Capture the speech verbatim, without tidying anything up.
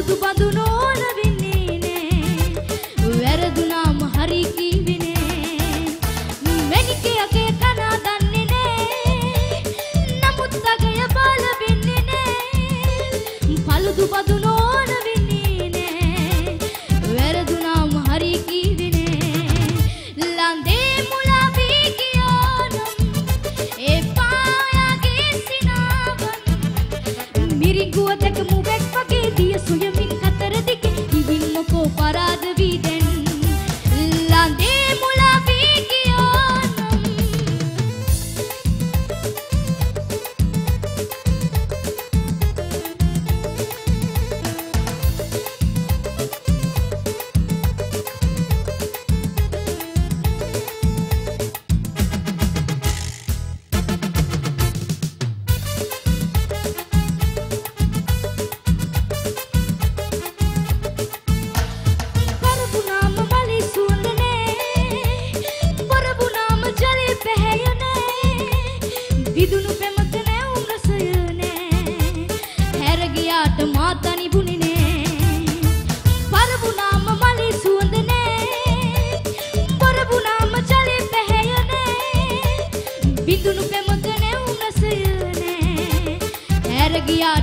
paludu bandunu ona winne ne වැරදුනාම හරි කිවිනේ මෙනිකයගේ කන දන්නේ නේ නමුත් අගය බල වෙන්නේ නේ paludu bandunu ona winne ne වැරදුනාම හරි කිවිනේ ලන්දේ මුලා වී ගියානම් ඒ පායගේ සිනාවන් මිරිඟුව දැක මුවෙක් වගේ දිය සොයමින් කතර දිගේ ඉවින් මොකෝ පරාද වී දැන් ලන්දේ මුලා වී ගියානම් විදුණු පෙමත නැව් රසය නෑ හැර ගියාට මාතනි බුනේ නෑ පරබුනාම මලේ සුවඳ නෑ පරබුනාම ජලේ පැහැය නෑ විදුණු පෙමත නැව් රසය නෑ හැර ගියාට